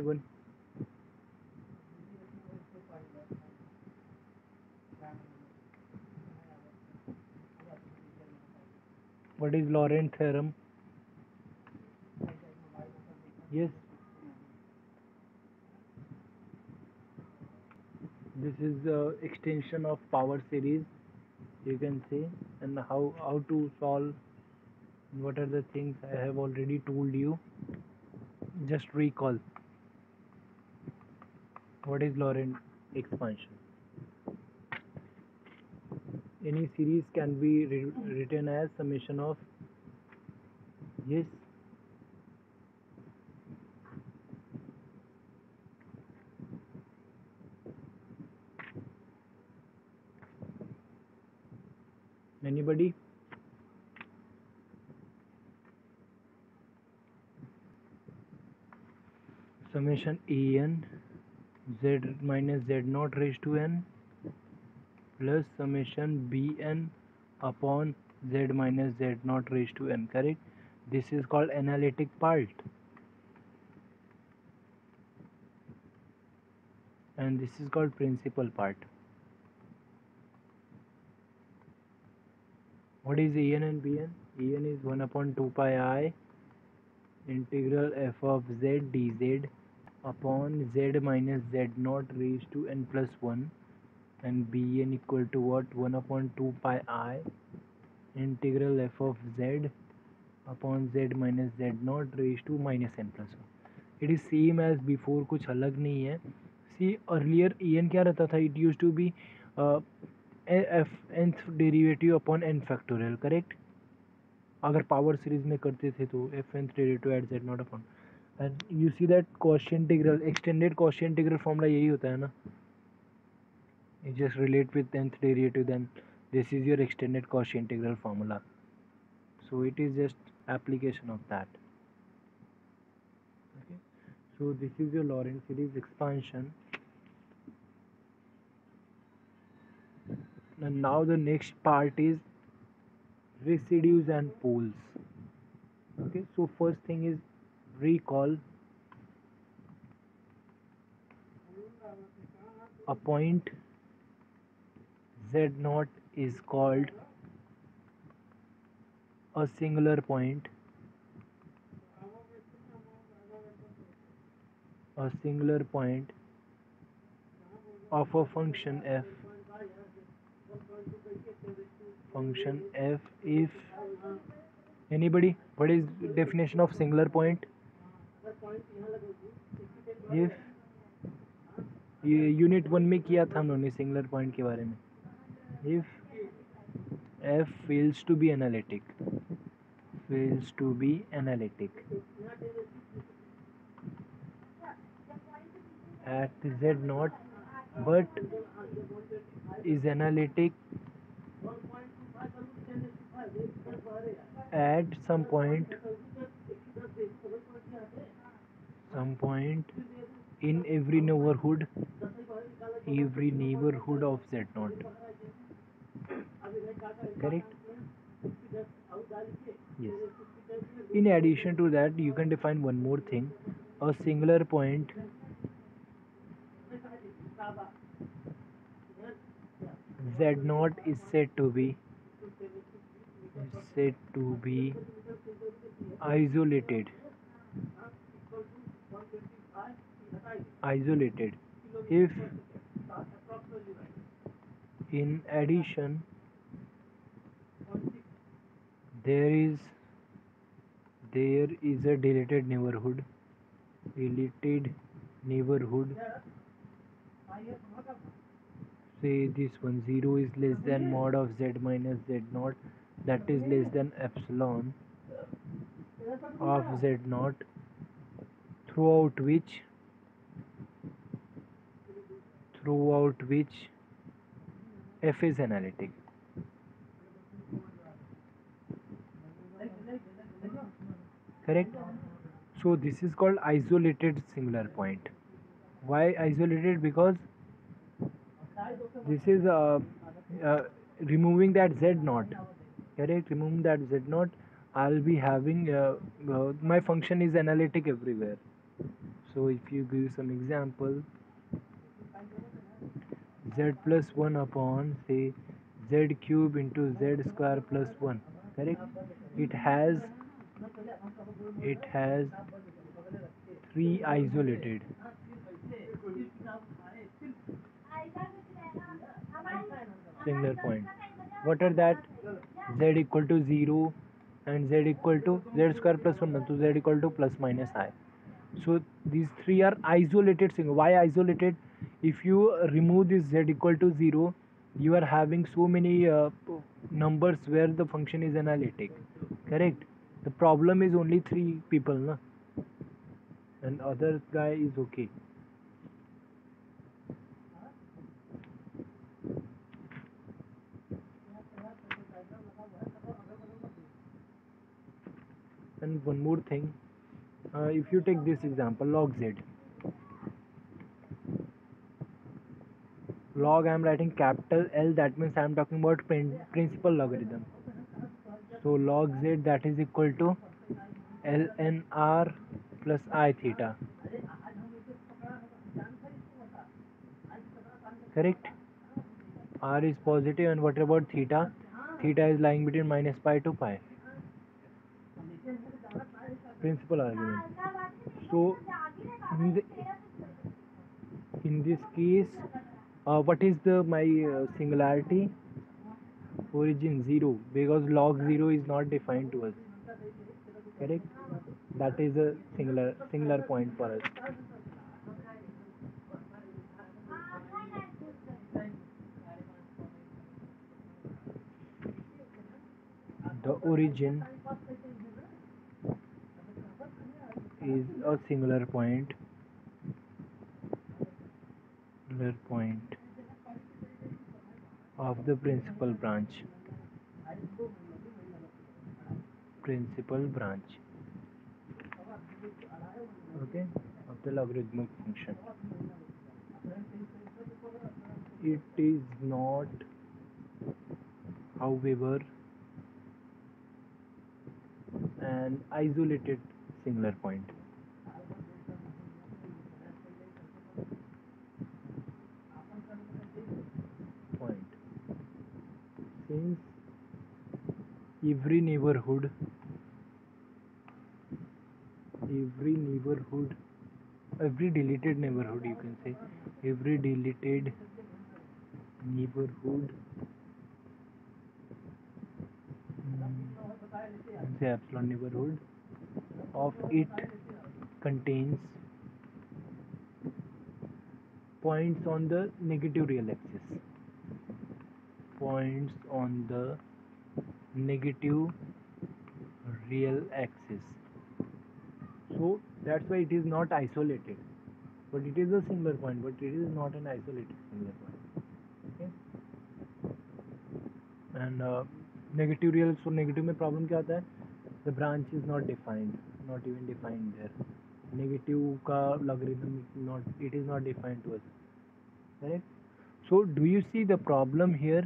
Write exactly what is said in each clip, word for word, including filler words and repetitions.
one. What is Laurent theorem? Yes. This is the extension of power series, you can say, and how how to solve. What are the things I have already told you? Just recall. What is Laurent expansion? Any series can be written as summation of, yes, anybody? Summation en z minus z naught raised to n plus summation bn upon z minus z naught raised to n, correct? This is called analytic part, and this is called principal part. What is en and bn? En is one upon two pi I integral f of z dz upon z minus z naught raised to n plus one, and bn equal to what? one upon two pi I integral f of z upon z minus z naught raised to minus n plus one. It is same as before, कुछ अलग नहीं है. See, earlier en क्या रहता था? It used to be uh, f nth derivative upon n factorial, correct? अगर power series में करते थे तो f nth derivative at z naught upon, and you see that Cauchy integral, extended Cauchy integral formula यही होता है ना? You just relate with nth derivative, then this is your extended Cauchy integral formula. So it is just application of that. Okay. So this is your Laurent series expansion. And now the next part is residues and poles. Okay. So first thing is recall. A point z naught is called a singular point. A singular point of a function f. Function f if, anybody, what is definition of singular point? If ये unit one में किया था हमने singular point के बारे में. If f fails to be analytic, fails to be analytic at z naught, but is analytic at some point, some point in every neighborhood, every neighborhood of z naught, correct? Yes. In addition to that, you can define one more thing. A singular point z naught is said to be is said to be isolated isolated if in addition there is there is a deleted neighborhood deleted neighborhood say this one, zero is less than mod of z minus z naught, that is less than epsilon of z naught, throughout which throughout which f is analytic. Correct? So this is called isolated singular point. Why isolated? Because this is uh, uh, removing that z naught, correct? Removing that z naught, I'll be having uh, uh, my function is analytic everywhere. So if you give some example, z plus one upon say z cube into z square plus one, correct? It has it has three isolated singular point. What are that? Z equal to zero and z equal to z square plus one, so z equal to plus minus I. So these three are isolated single. Why isolated? If you remove this z equal to zero, you are having so many uh, numbers where the function is analytic, correct? The problem is only three people, na? And other guy is okay. And one more thing, uh, if you take this example, log z, log I am writing capital L, that means I am talking about principal logarithm. So log z, that is equal to ln r plus I theta, correct? R is positive, and what about theta? Theta is lying between minus pi to pi, principal argument. So in, the, in this case, uh, what is the my uh, singularity? Origin zero, because log zero is not defined to us, correct? That is a singular singular point for us. The origin is a singular point, singular point of the principal branch, principal branch, okay, of the logarithmic function. It is not, however, an isolated singular point. Point. Since every neighborhood, every neighborhood, every deleted neighborhood, you can say, every deleted neighborhood, mm, say epsilon neighborhood of it contains points on the negative real axis, points on the negative real axis. So that's why it is not isolated, but it is a singular point, but it is not an isolated singular point, okay? And uh, negative real, so negative में problem क्या आता है? The branch is not defined, not even defined there. Negative का logarithm not, it is not defined to us, correct? So do you see the problem here?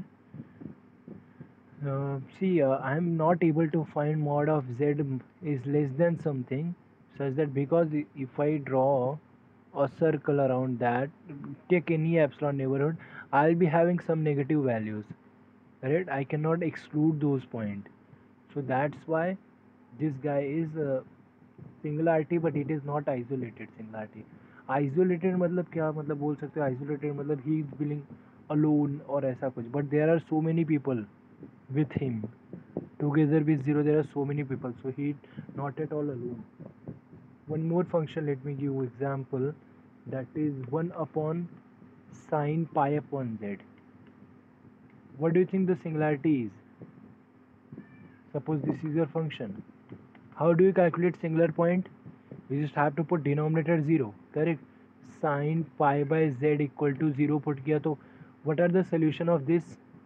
Uh, see, uh, I am not able to find mod of z is less than something, such that because if I draw a circle around that, take any epsilon neighborhood, I'll be having some negative values, right? I cannot exclude those points. So that's why this guy is uh, singularity, but it is not isolated singularity. Isolated मतलब क्या मतलब बोल सकते हो? Isolated मतलब he is feeling alone और ऐसा कुछ. But there are so many people with him. Together with zero, there are so many people. So he not at all alone. One more function, let me give you example. That is one upon sine pi upon z. What do you think the singularity is? Suppose this is your function. How do you calculate singular point? You just have to put denominator zero, correct? Sine pi by z equal to zero put किया तो what are the solution of this?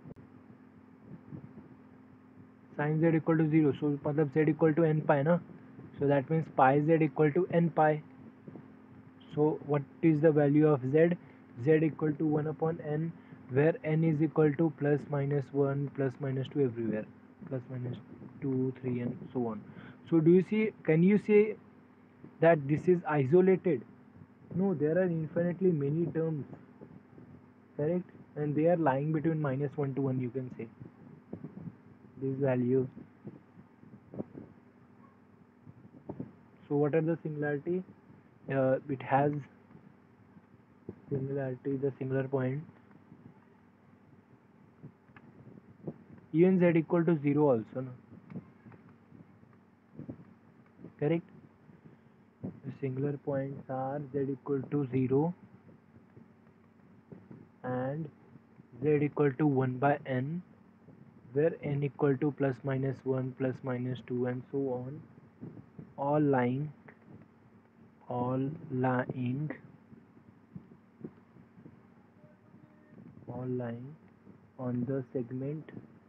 Sine z equal to zero, so मतलब z equal to n pi ना? So that means pi z equal to n pi. So what is the value of z? Z equal to one upon n, where n is equal to plus minus one, plus minus two everywhere, plus minus two, three, and so on. So do you see, can you say that this is isolated? No, there are infinitely many terms, correct? And they are lying between minus one to one, you can say. This value. So what are the similarity? Uh, it has similarity, the singular point. Even z equal to zero also, no? Correct? The singular points are z equal to zero and z equal to one by n, where n equal to plus minus one, plus minus two, and so on, all lying, all lying, all lying on the segment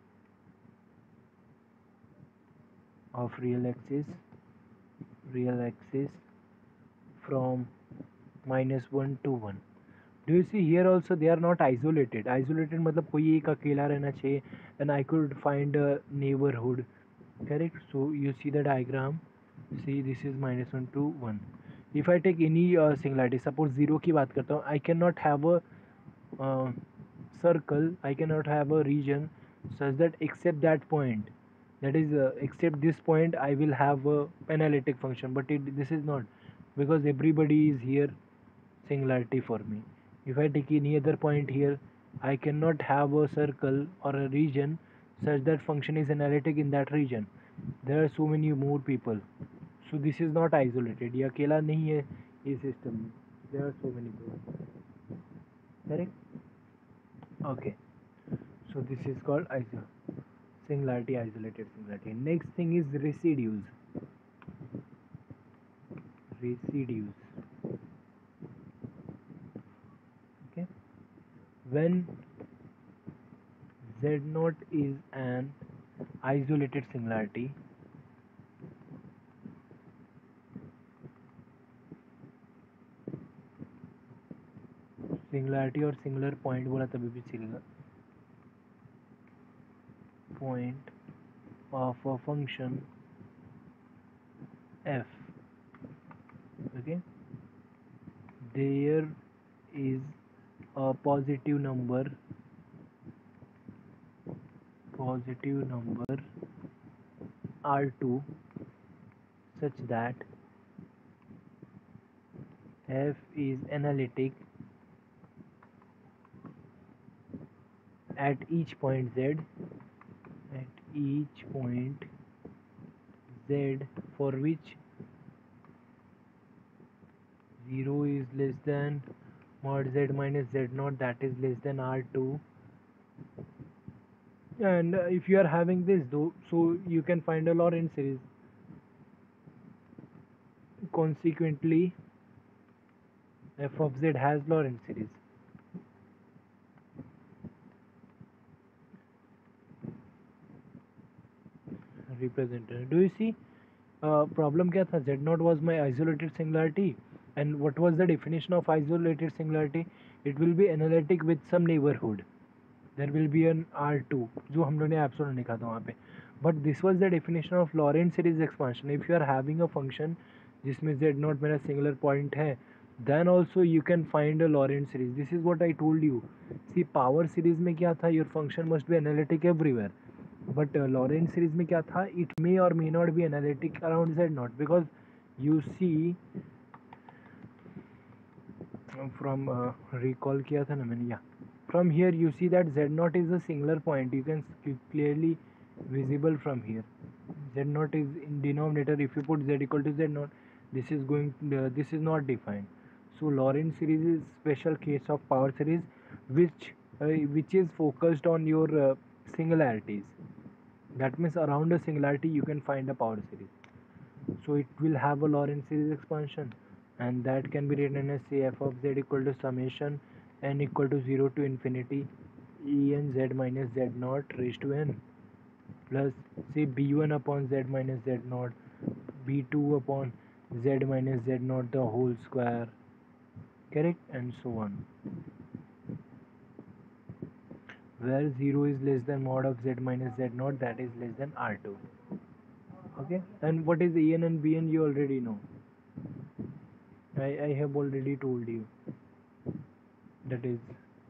of real axis, real axis from minus one to one. Do you see here also they are not isolated. Isolated मतलब कोई एक अकेला रहना चाहिए, and I could find a neighborhood, correct? So you see the diagram, see this is minus one to one. If I take any uh, singularity, suppose zero की बात करता हूँ, I cannot have a uh, circle, I cannot have a region such that except that point, that is uh, except this point I will have a analytic function, but it, this is not, because everybody is here singularity for me. If I take any other point here, I cannot have a circle or a region such that function is analytic in that region. There are so many more people, so this is not isolated. ये अकेला नहीं है इस system में. There are so many people. Correct? Okay. So this is called iso singularity, isolated singularity. Next thing is residues. Residues. Okay. When Z naught is an isolated singularity, singularity और singular point बोला तभी भी चलेगा. Point of a function f. Okay. There is a positive number, positive number R two such that f is analytic at each point z, at each point z for which zero is less than mod z minus z naught, that is less than R two. And uh, if you are having this though, so you can find a Lorentz series. Consequently, f of z has Lorentz series. Represented. Do you see? Uh, problem क्या था? Z naught was my isolated singularity, and what was the definition of isolated singularity? It will be analytic with some neighborhood. There will be an R two, जो हम लोगों ने epsilon लिखा था वहाँ पे. But this was the definition of Lorentz series expansion. If you are having a function जिसमें Z naught मेरा singular point है, then also you can find a Lorentz series. This is what I told you. See, power series में क्या था? Your function must be analytic everywhere. But uh, Lorentz series में क्या था? It may or may not be analytic around Z naught, because you see from uh, recall किया था ना मैंने, yeah. From here you see that Z naught is a singular point. You can clearly visible from here. Z naught is in denominator. If you put Z equal to Z naught, this is going. Uh, this is not defined. So Lorentz series is special case of power series, which uh, which is focused on your uh, singularities. That means around a singularity you can find a power series. So it will have a Lorentz series expansion, and that can be written as C f of z equal to summation n equal to zero to infinity E n z minus z naught raised to n, plus say b one upon z minus z naught, b two upon z minus z naught the whole square, correct, and so on, where zero is less than mod of z minus z naught, that is less than R two. Okay, and what is E n and B n you already know. I, I have already told you. That is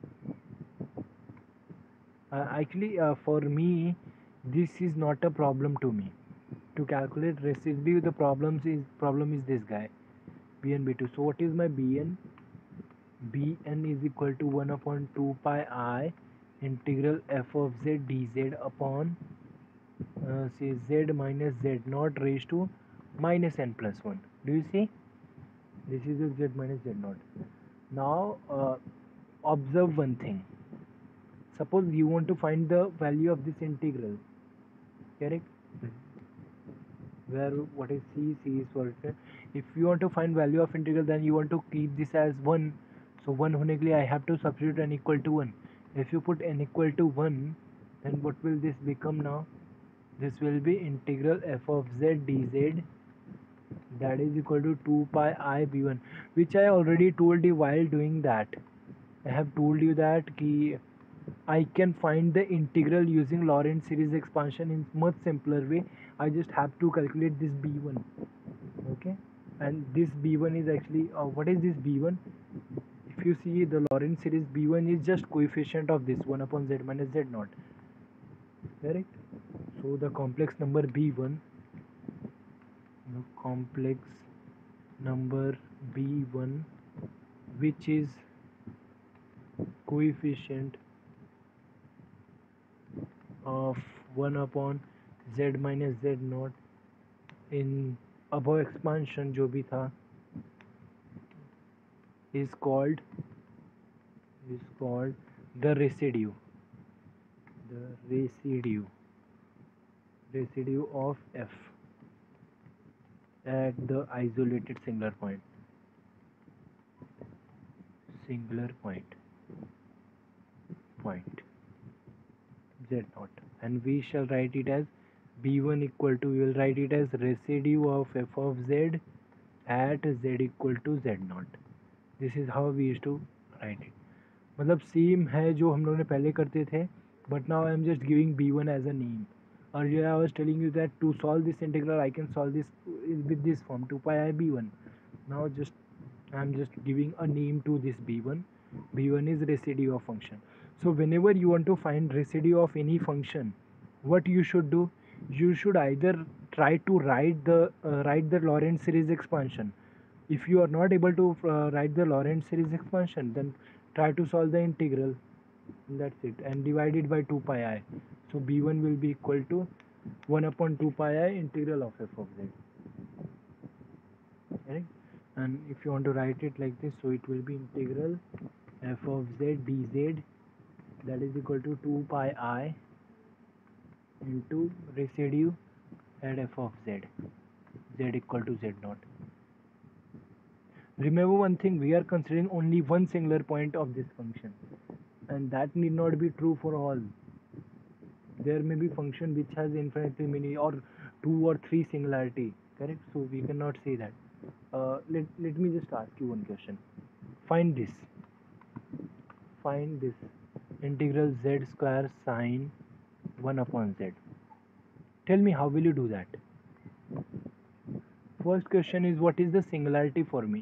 uh, actually uh, for me, this is not a problem to me. To calculate residue, the problems is problem is this guy, b n b two. So what is my bn? Bn is equal to one upon two pi I integral f of z dz upon uh, say z minus z naught raised to minus n plus one. Do you see? This is your z minus z naught. Now uh, observe one thing. Suppose you want to find the value of this integral, correct? Where what is c? C is for it. If you want to find value of integral, then you want to keep this as one. So one होने के लिए I have to substitute n equal to one. If you put n equal to one, then what will this become now? This will be integral f of z dz, that is equal to two pi I b one, which I already told you while doing that. I have told you that ki I can find the integral using Lorentz series expansion in much simpler way. I just have to calculate this b one, okay? And this b one is actually uh, what is this b one? If you see the Lorentz series, b one is just coefficient of this one upon z minus z naught, correct? So the complex number b one, the complex number b one, which is coefficient of one upon z minus z naught in above expansion जो भी था, is called is called the residue, the residue residue of f at the isolated singular point singular point point z naught, and we shall write it as b one equal to, we will write it as residue of f of z at z equal to z naught. This is how we used to write it. मतलब same है जो हम लोगों ने पहले करते थे, but now I am just giving b one as a name. Earlier I was telling you that to solve this integral I can solve this with this form two pi I b one. Now just I am just giving a name to this b one. b one is residue of function. So whenever you want to find residue of any function, what you should do? You should either try to write the uh, write the Lorentz series expansion. If you are not able to uh, write the Lorentz series expansion, then try to solve the integral. That's it, and divide it by two pi I. So b one will be equal to one upon two pi I integral of f of z. Right? And if you want to write it like this, so it will be integral f of z dz, that is equal to two pi I into residue at f of z, z equal to z naught. Remember one thing, we are considering only one singular point of this function, and that need not be true for all. There may be function which has infinitely many or two or three singularity, correct? So we cannot say that. Uh, let, let me just ask you one question. Find this. Find this integral z square sine one upon z. Tell me, how will you do that? First question is, what is the singularity for me?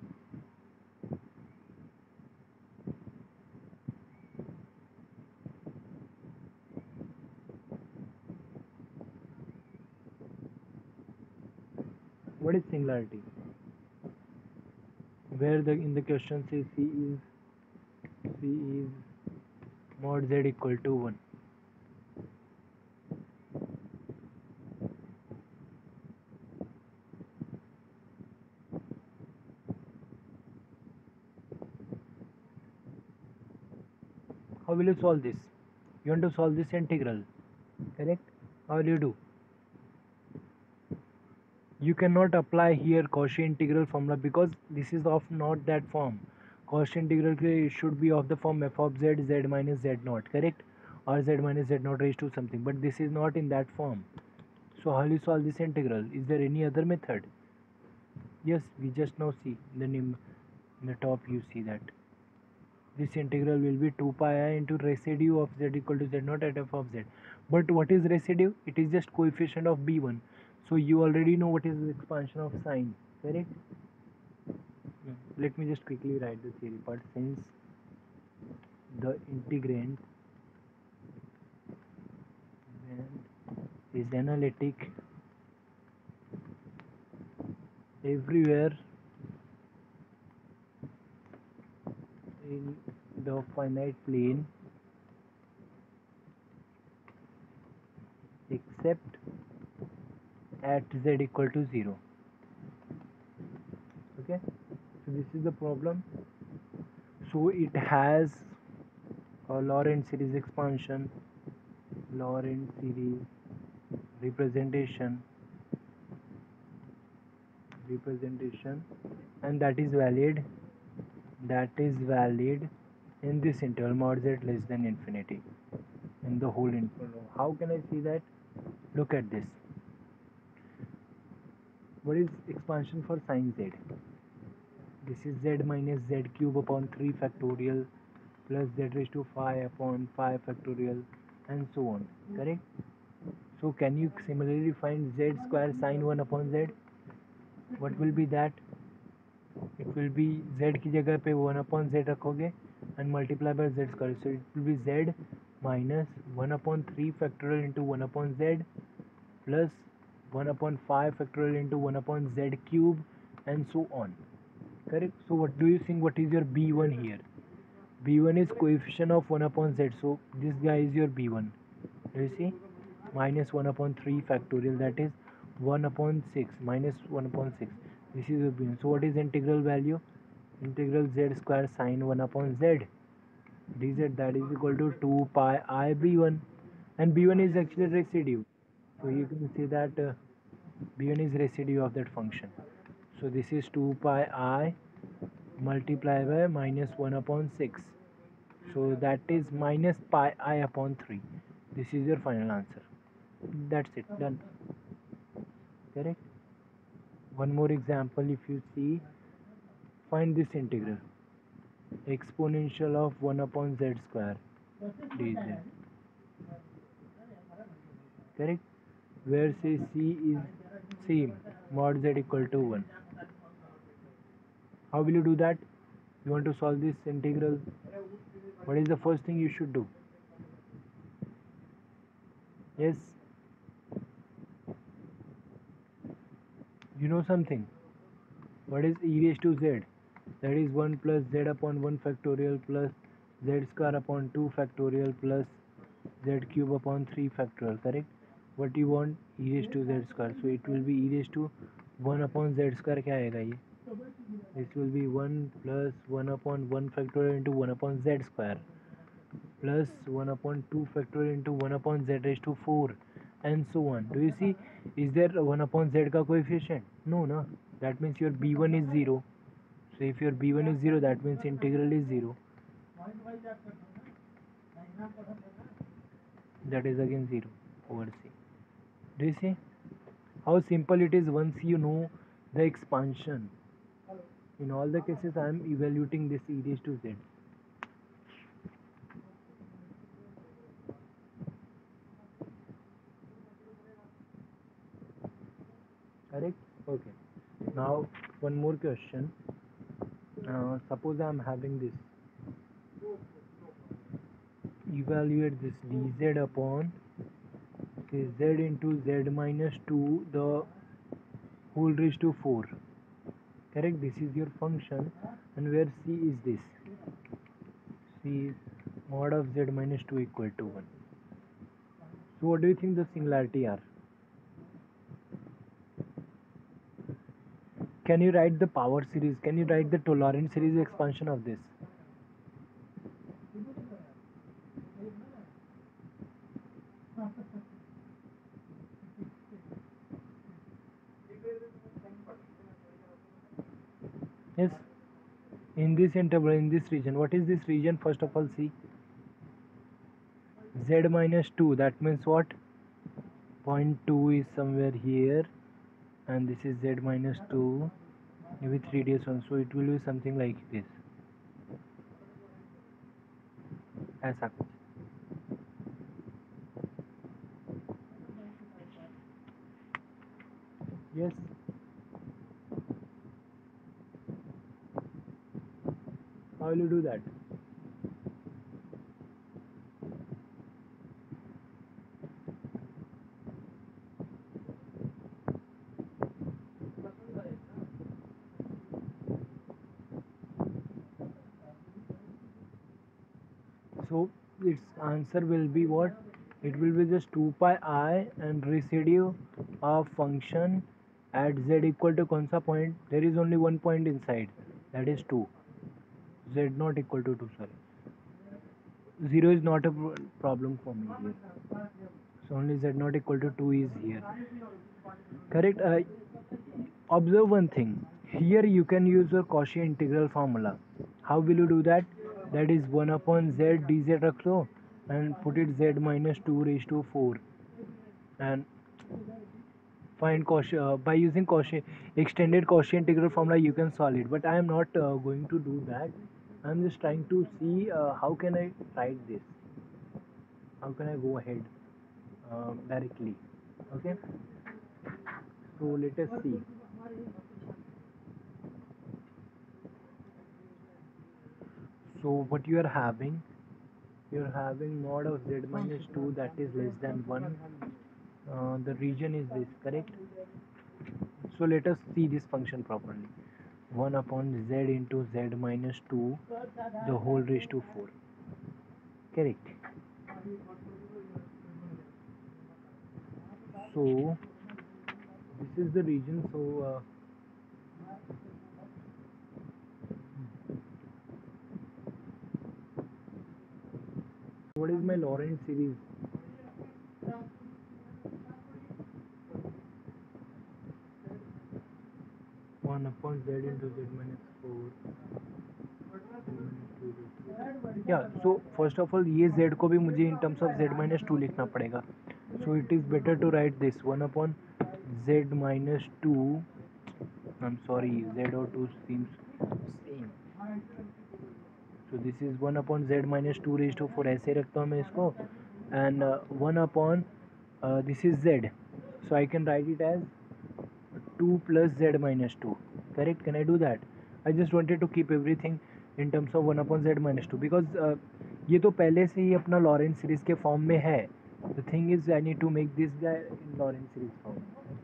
What is singularity? Where the in the question says c is c is mod z equal to one. How will you solve this? You want to solve this integral, correct? How will you do? You cannot apply here Cauchy integral formula because this is of not that form. Cauchy integral should be of the form f of z, z minus z naught, correct? Or z minus z naught raised to something, but this is not in that form. So how will you solve this integral? Is there any other method? Yes, we just now see the name in the top, you see that this integral will be two pi I into residue of z equal to z naught at f of z. But what is residue? It is just coefficient of b one. So you already know what is the expansion of sine, correct? let me just quickly write the theory part. Since the integrand is analytic everywhere in the finite plane except at z equal to zero. Okay, so this is the problem. So it has a Laurent series expansion, Laurent series representation representation and that is valid that is valid in this interval mod z less than infinity, in the whole interval. How can I see that? Look at this. What is expansion for sine z? This is z minus z cube upon three factorial plus z raised to five upon five factorial and so on, correct? So can you similarly find z square sine one upon z? What will be that? It will be z की जगह पे one upon z रखोगे and multiply by z square, so it will be z minus one upon three factorial into one upon z plus one upon five factorial into one upon z cube and so on, correct? So what do you think, what is your b one here? b one is coefficient of one upon z, so this guy is your b one. Do you see? Minus one upon three factorial, that is one upon six minus one upon six. This is your b one. So what is integral value? Integral z square sine one upon z dz, that is equal to two pi I b one, and b one is actually residue. So you can see that uh, b one is residue of that function. So this is two pi I multiplied by minus one upon six. So that is minus pi I upon three. This is your final answer. That's it, done. Correct? One more example, if you see, find this integral. Exponential of one upon z square dz. Correct? Where say c is same, mod z equal to one. How will you do that? You want to solve this integral. What is the first thing you should do? Yes? You know something? What is e raised to z? That is one plus z upon one factorial plus z square upon two factorial plus z cube upon three factorial, correct? What you want? E raised to z square. So it will be e raised to one upon z square. क्या आएगा ये? This will be one plus one upon one factorial into one upon z square plus one upon two factorial into one upon z raised to four and so on. Do you see? Is there one upon z का coefficient? No, no. That means your b one is zero. So if your b one is zero, that means integral is zero. That is again zero over c. Do you see how simple it is once you know the expansion? In all the cases, I am evaluating this e raised to z. Correct? Okay. Now one more question. Uh, suppose I am having this. Evaluate this dz upon say z into z minus two the whole raised to four. Correct? This is your function, and where c is this? C is mod of z minus two equal to one. So what do you think the similarity are? Can you write the power series? Can you write the Laurent series expansion of this? Yes. In this interval, in this region, what is this region? First of all, see z minus two. That means what? Point two is somewhere here, and this is z minus two with radius one. So it will be something like this. ऐसा कुछ. Yes. How will you do that? So its answer will be what? It will be just two pi I and residue of function at z equal to कौन सा point? There is only one point inside, that is two. Z not equal to two, sorry. zero is not a problem for me here. So only z not equal to two is here. Correct? Uh, observe one thing. Here you can use your Cauchy integral formula. How will you do that? That is one upon z dz रख लो and put it z minus two raised to four and find Cauchy uh, by using Cauchy extended Cauchy integral formula you can solve it, but I am not uh, going to do that. I am just trying to see uh, how can I write this, how can I go ahead uh, directly. Okay, so let us see. So what you are having, you are having mod of z minus two that is less than one. Uh, the region is this, correct? So let us see this function properly. one upon z into z minus two the whole raised to four, correct? So this is the region. So uh, what is my Lorentz series? one upon z into z minus four. Yeah, so first of all ये z को भी मुझे in terms of z minus two लिखना पड़ेगा. So it is better to write this one upon z minus two. I'm sorry, z or two seems same. So this is one upon z minus two raised to four. ऐसे रखता हूँ मैं इसको and uh, one upon uh, this is z. So I can write it as two plus z minus two. Correct? Can I do that? I just wanted to keep everything in terms of one upon z minus two because uh, ये तो पहले से ही अपना Lorentz series के form में है. The thing is I need to make this guy in Lorentz series form.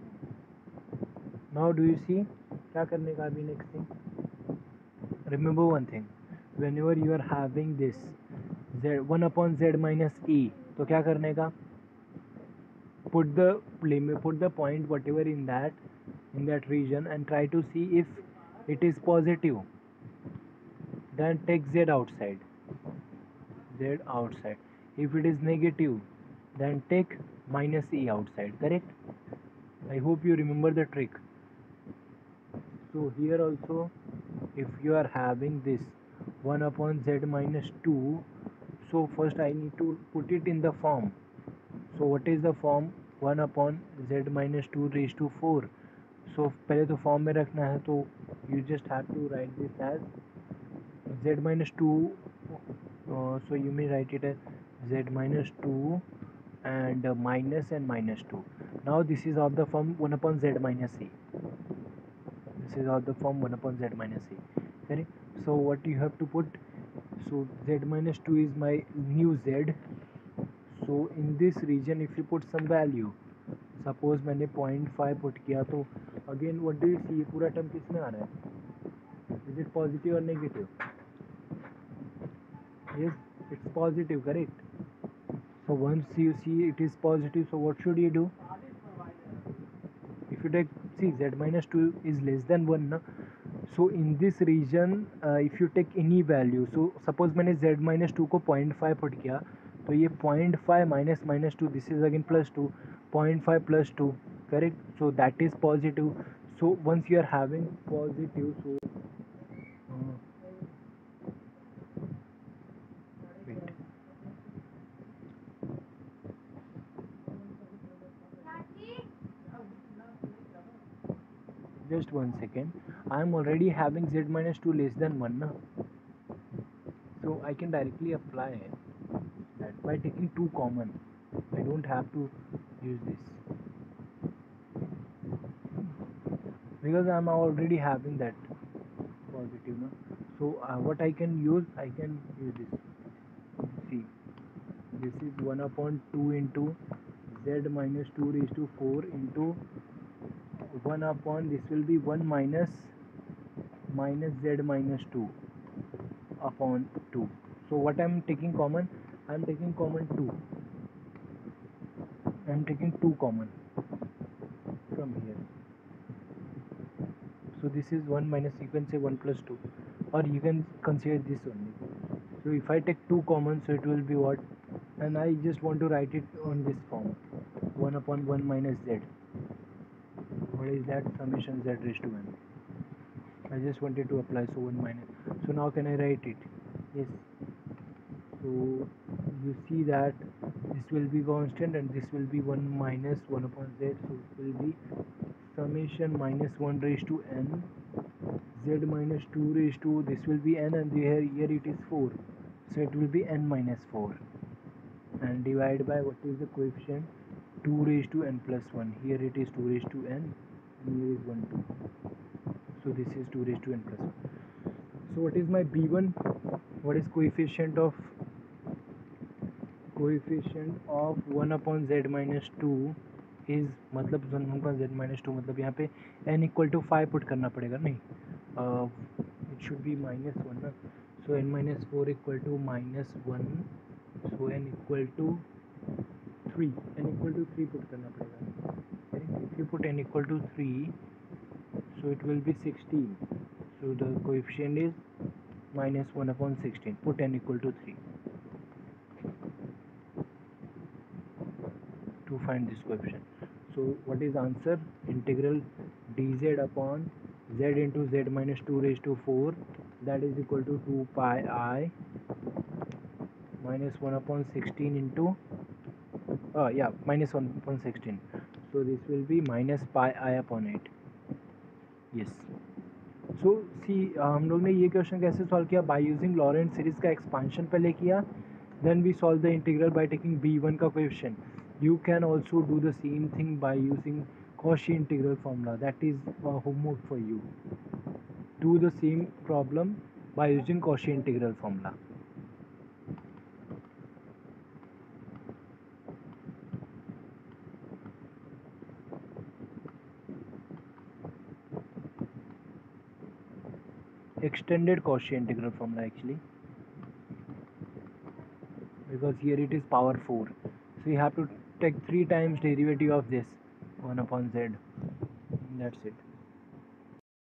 Now do you see क्या करने का अभी next thing? Remember one thing. Whenever you are having this z one upon z minus e, तो क्या करने का? Put the limit, put the point whatever in that in that region and try to see if it is positive. Then take z outside. Z outside. If it is negative, then take minus e outside. Correct? I hope you remember the trick. So here also, if you are having this one upon z minus two, so first I need to put it in the form. So what is the form? one upon z minus two raised to four. So पहले तो form में रखना है, तो you just have to write this as z minus two. Uh, so you may write it as z minus two and uh, minus and minus two. Now this is of the form one upon z minus e. This is of the form one upon z minus e. Correct? So what you have to put? So z minus two is my new z. So in this region if you put some value, suppose मैंने zero point five put किया, तो again what do you see? ये पूरा term किस में आ रहा है? Is it positive or negative? Yes, it's positive, correct? So once you see it is positive, so what should you do? If you take, see z minus two is less than one, na? So in this region uh, if you take any value, so suppose मैंने z minus two को zero point five put किया, तो ये zero point five minus minus two, this is again plus two, zero point five plus two, correct? So that is positive. So once you are having positive, so uh, wait, just one second. I am already having z minus two less than one, na? So I can directly apply that by taking two common. I don't have to use this because I am already having that positive, no? So uh, what I can use, I can use this. See, this is one upon two into z minus two raised to four into one upon, this will be one minus minus z minus two upon two. So what I am taking common, I am taking common two. I am taking two common from here. So this is one minus, you can say one plus two, or you can consider this only. So if I take two common, so it will be what, and I just want to write it on this form, one upon one minus z. What is that? Summation z raised to n. I just wanted to apply, so one minus. So now can I write it? Yes. So you see that this will be constant and this will be one minus one upon z, so it will be summation minus one raised to n, z minus two raised to, this will be n, and here, here it is four, so it will be n minus four, and divide by what is the coefficient, two raised to n plus one. Here it is two raised to n and here is one two, so this is two raised to n plus one. So what is my b one? What is coefficient of coefficient of one upon z minus two is, मतलब one upon z minus two, मतलब यहाँ पे n equal to five put करना पड़ेगा, नहीं, it should be minus one ना, so n minus four equal to minus one, so n equal to three, n equal to three put करना पड़ेगा. If you put n equal to three, so it will be sixteen, so the coefficient is minus one upon sixteen. Put n equal to three to find this coefficient. So what is answer? Integral dz upon z into z minus two raised to four, that is equal to two pi I minus one upon sixteen into uh, yeah minus one upon sixteen, so this will be minus pi I upon eight. Yes. सो सी हम लोग ने ये question कैसे solve किया? By using Laurent series का expansion पहले किया, then we solve the integral by taking B one का coefficient. You can also do the same thing by using Cauchy integral formula. That is homework for you. Do the same problem by using Cauchy integral formula. Extended Cauchy integral formula actually, because here it is power four, so you have to take three times derivative of this one upon z. That's it.